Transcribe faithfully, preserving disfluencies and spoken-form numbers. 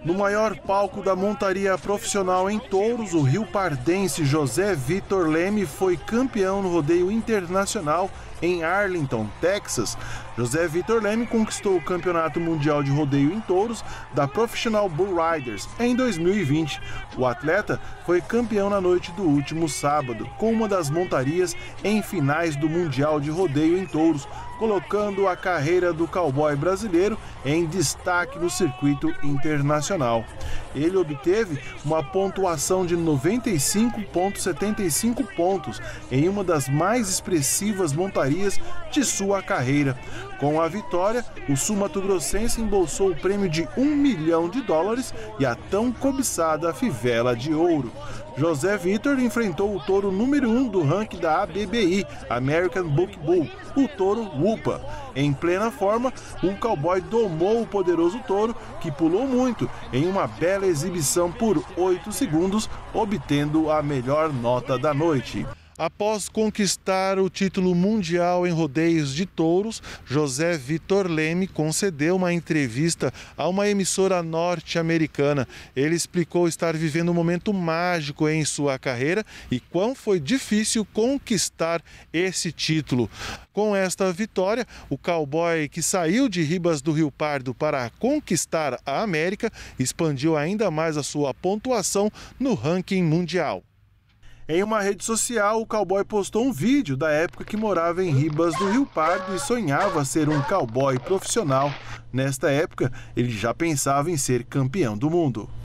No maior palco da montaria profissional em touros, o riopardense José Vitor Leme foi campeão no rodeio internacional em Arlington, Texas. José Vitor Leme conquistou o Campeonato Mundial de Rodeio em Touros da Professional Bull Riders em dois mil e vinte. O atleta foi campeão na noite do último sábado, com uma das montarias em finais do Mundial de Rodeio em Touros, colocando a carreira do cowboy brasileiro em destaque no circuito internacional. Ele obteve uma pontuação de noventa e cinco vírgula setenta e cinco pontos em uma das mais expressivas montarias de sua carreira. Com a vitória, o sul-mato-grossense embolsou o prêmio de um milhão de dólares e a tão cobiçada fivela de ouro. José Vitor enfrentou o touro número um do ranking da A B B I, American Buck Bull, o touro Whoopa. Em plena forma, o cowboy domou o poderoso touro, que pulou muito, em uma bela exibição por oito segundos, obtendo a melhor nota da noite. Após conquistar o título mundial em rodeios de touros, José Vitor Leme concedeu uma entrevista a uma emissora norte-americana. Ele explicou estar vivendo um momento mágico em sua carreira e quão foi difícil conquistar esse título. Com esta vitória, o cowboy que saiu de Ribas do Rio Pardo para conquistar a América expandiu ainda mais a sua pontuação no ranking mundial. Em uma rede social, o cowboy postou um vídeo da época que morava em Ribas do Rio Pardo e sonhava ser um cowboy profissional. Nesta época, ele já pensava em ser campeão do mundo.